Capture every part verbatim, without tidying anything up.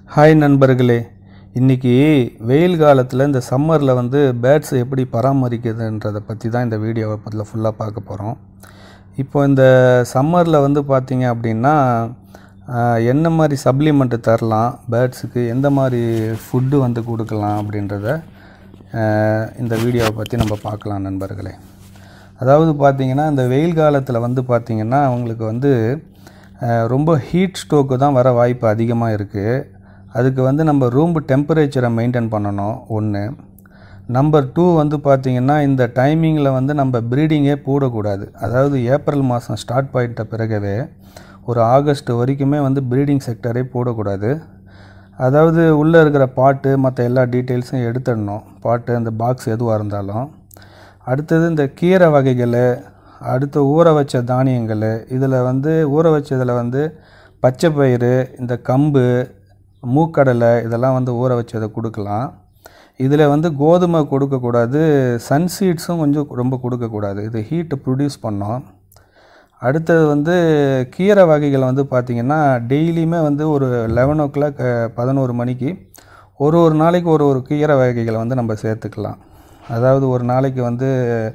Hi நண்பர்களே, இன்றைக்கி வெயில் காலத்தில் இந்த சம்மரில் வந்து பேர்ட்ஸ் எப்படி பராமரிக்கிறதுன்றதை பற்றி தான் இந்த வீடியோவை பற்றில ஃபுல்லாக பார்க்க போகிறோம். இப்போ இந்த சம்மரில் வந்து பார்த்திங்க அப்படின்னா என்ன மாதிரி சப்ளிமெண்ட்டு தரலாம், பேர்ட்ஸுக்கு எந்த மாதிரி ஃபுட்டு வந்து கொடுக்கலாம் அப்படின்றத இந்த வீடியோவை பற்றி நம்ம பார்க்கலாம் நண்பர்களே. அதாவது பார்த்திங்கன்னா இந்த வெயில் காலத்தில் வந்து பார்த்திங்கன்னா அவங்களுக்கு வந்து ரொம்ப ஹீட் ஸ்ட்ரோக்கு தான் வர வாய்ப்பு அதிகமாக இருக்குது. அதுக்கு வந்து நம்ம ரூம் டெம்பரேச்சரை மெயின்டைன் பண்ணணும் ஒன்று. நம்பர் டூ வந்து பார்த்திங்கன்னா இந்த டைமிங்கில் வந்து நம்ம ப்ரீடிங்கே போடக்கூடாது. அதாவது ஏப்ரல் மாதம் ஸ்டார்ட் பண்ணிட்ட பிறகவே ஒரு ஆகஸ்ட் வரைக்குமே வந்து ப்ரீடிங் செக்டரே போடக்கூடாது. அதாவது உள்ளே இருக்கிற பாட்டு மற்ற எல்லா டீட்டெயில்ஸும் எடுத்துடணும், பாட்டு அந்த பாக்ஸ் எதுவாக இருந்தாலும். அடுத்தது இந்த கீரை வகைகள், அடுத்து ஊற வச்ச தானியங்கள், இதில் வந்து ஊற வச்சதில் வந்து பச்சை பயிறு, இந்த கம்பு, மூக்கடலை இதெல்லாம் வந்து ஊற வச்சதை கொடுக்கலாம். இதில் வந்து கோதுமை கொடுக்கக்கூடாது, சன்சீட்ஸும் கொஞ்சம் ரொம்ப கொடுக்கக்கூடாது, இது ஹீட்டை ப்ரொடியூஸ் பண்ணோம். அடுத்தது வந்து கீரை வகைகள் வந்து பார்த்திங்கன்னா டெய்லியுமே வந்து ஒரு லெவன் ஓ கிளாக் பதினோரு மணிக்கு ஒரு ஒரு நாளைக்கு ஒரு ஒரு கீரை வகைகளை வந்து நம்ம சேர்த்துக்கலாம். அதாவது ஒரு நாளைக்கு வந்து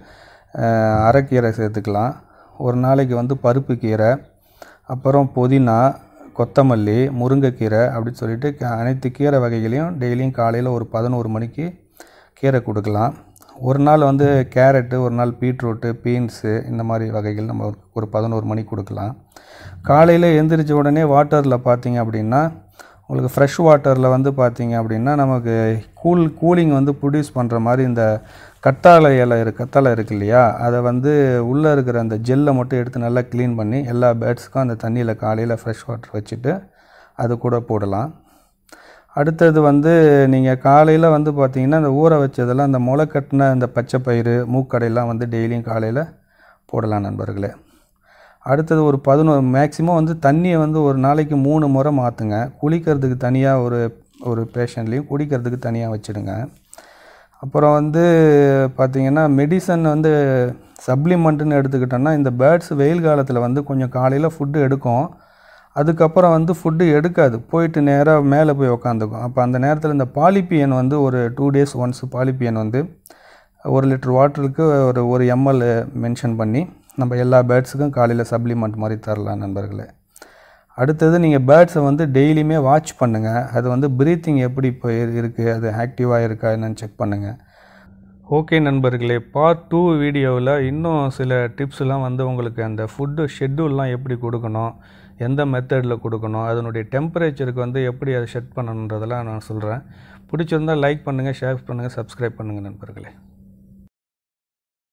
அரைக்கீரை சேர்த்துக்கலாம், ஒரு நாளைக்கு வந்து பருப்பு கீரை, அப்புறம் புதினா, கொத்தமல்லி, முருங்கைக்கீரை அப்படின்னு சொல்லிட்டு அனைத்து கீரை வகைகளையும் டெய்லியும் காலையில் ஒரு பதினோரு மணிக்கு கீரை கொடுக்கலாம். ஒரு நாள் வந்து கேரட்டு, ஒரு நாள் பீட்ரூட்டு, பீன்ஸு இந்த மாதிரி வகைகள் நம்ம ஒரு பதினோரு மணிக்கு கொடுக்கலாம். காலையில் எழுந்திரிச்ச உடனே வாட்டரில் பார்த்திங்க அப்படின்னா உங்களுக்கு ஃப்ரெஷ் வாட்டரில் வந்து பார்த்திங்க அப்படின்னா நமக்கு கூல் கூலிங் வந்து ப்ரொடியூஸ் பண்ணுற மாதிரி இந்த கத்தாழை இலை இருக்கு கத்தாழை இருக்கு இல்லையா, அதை வந்து உள்ளே இருக்கிற அந்த ஜெல்லை மட்டும் எடுத்து நல்லா க்ளீன் பண்ணி எல்லா பேர்ட்ஸுக்கும் அந்த தண்ணியில் காலையில் ஃப்ரெஷ் வாட்டர் வச்சுட்டு அது கூட போடலாம். அடுத்தது வந்து நீங்கள் காலையில் வந்து பார்த்திங்கன்னா அந்த ஊற வச்சதெல்லாம் அந்த முளை கட்டின அந்த பச்சை பயிறு, மூக்கடையெல்லாம் வந்து டெய்லியும் காலையில் போடலாம் நண்பர்களே. அடுத்தது ஒரு பதினோரு மேக்ஸிமம் வந்து தண்ணியை வந்து ஒரு நாளைக்கு மூணு முறை மாற்றுங்க. குளிக்கிறதுக்கு தனியாக ஒரு ஒரு பேஷண்ட்லேயும் குடிக்கிறதுக்கு தனியாக வச்சுடுங்க. அப்புறம் வந்து பார்த்திங்கன்னா மெடிசன் வந்து சப்ளிமெண்ட்டுன்னு எடுத்துக்கிட்டோன்னா இந்த பேர்ட்ஸ் வெயில் காலத்தில் வந்து கொஞ்சம் காலையில் ஃபுட்டு எடுக்கும், அதுக்கப்புறம் வந்து ஃபுட்டு எடுக்காது, போயிட்டு நேராக மேலே போய் உக்காந்துக்கும். அப்போ அந்த நேரத்தில் இந்த பாலிபியன் வந்து ஒரு டூ டேஸ் ஒன்ஸ் பாலிபியன் வந்து ஒரு லிட்டர் வாட்டருக்கு ஒரு ஒரு எம்எல் மென்ஷன் பண்ணி நம்ம எல்லா பேர்ட்ஸுக்கும் காலையில் சப்ளிமெண்ட் மாதிரி தரலாம் நண்பர்களே. அடுத்தது நீங்கள் பேர்ட்ஸை வந்து டெய்லியுமே வாட்ச் பண்ணுங்கள், அது வந்து ப்ரீத்திங் எப்படி இப்போ இருக்குது, அது ஆக்டிவாக இருக்கா என்னன்னு செக் பண்ணுங்கள். ஓகே நண்பர்களே, பார்ட் டூ வீடியோவில் இன்னும் சில டிப்ஸ்லாம் வந்து உங்களுக்கு அந்த ஃபுட்டு ஷெட்யூல்லாம் எப்படி கொடுக்கணும், எந்த மெத்தடில் கொடுக்கணும், அதனுடைய டெம்பரேச்சருக்கு வந்து எப்படி அதை செட் பண்ணணுன்றதெல்லாம் நான் சொல்கிறேன். பிடிச்சிருந்தால் லைக் பண்ணுங்கள், ஷேர் பண்ணுங்கள், சப்ஸ்கிரைப் பண்ணுங்கள் நண்பர்களே.